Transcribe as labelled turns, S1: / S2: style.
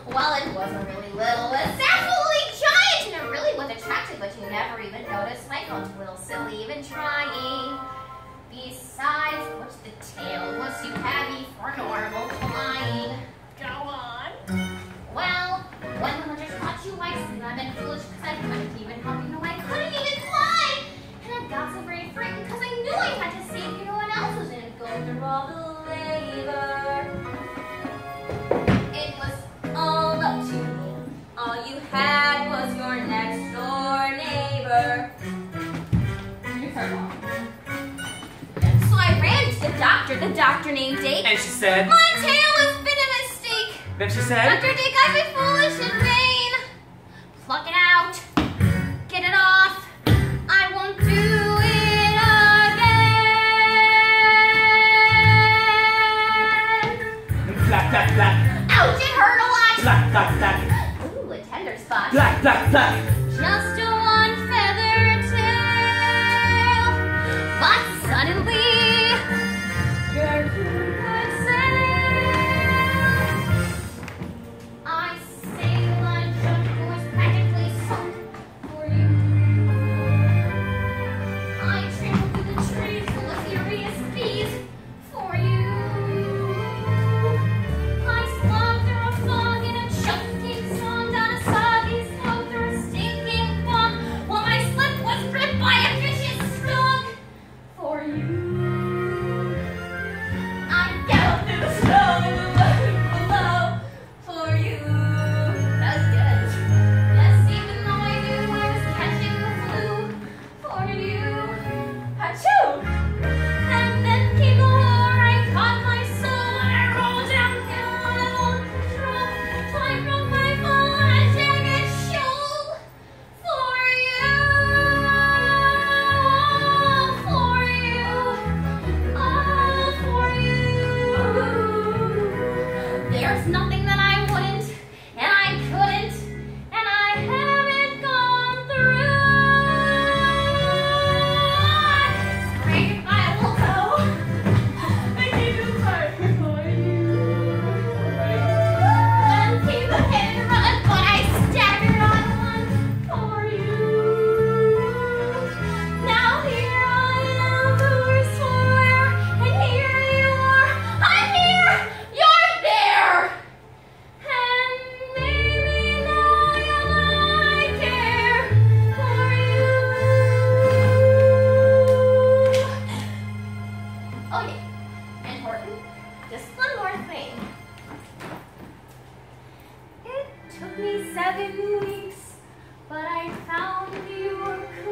S1: Well, it wasn't really little. It was absolutely giant, and it really was attractive, but you never even noticed my own little silly even trying. Besides, what's the tail was too heavy for normal flying.
S2: Go on.
S1: Well, when the hunters caught you, I said I've been foolish because I couldn't even help you know I couldn't even fly. And I got so very frightened because I knew I had to save you. No one else was in it. Go through all the labor. It was all up to me. All you had was your next door neighbor. So I ran to the doctor named Dake.
S3: And she said,
S1: my tail has been a mistake.
S3: Then she said,
S1: Dr. Dake, I've been foolish in vain. Pluck it out. Get it off. I won't do it again.
S3: black, black, black.
S1: Ouch, it hurt a lot.
S3: Black, black, black.
S1: Ooh, a tender spot.
S3: Black, black, black.
S1: Just a one feather tail. But suddenly, you're good sail. I sailed on a junk was practically sunk for you. I trampled through the trees full of furious bees for you. I slogged through a fog in a choking song down a soggy slope through a stinking fog while my slip was gripped by a vicious dog for you. I galloped through the snow in the lake below for you. That was good. Yes, even though I knew I was catching the flu for you. Achoo! And then came the war. I caught my soul and I rolled downhill on an old patrol till I broke my fall on a jagged shoal for you. For you. All for you. There's nothing that I wouldn't, and I couldn't, and I haven't gone through. Scrape I will go. I need to fight for you. And keep a hit and run, but I staggered on one for you. Now here I am, forswear, and here you are. I'm here, you're there. And maybe now you'll know I care for you. Oh yeah, and Horton, just one more thing. It took me 7 weeks, but I found your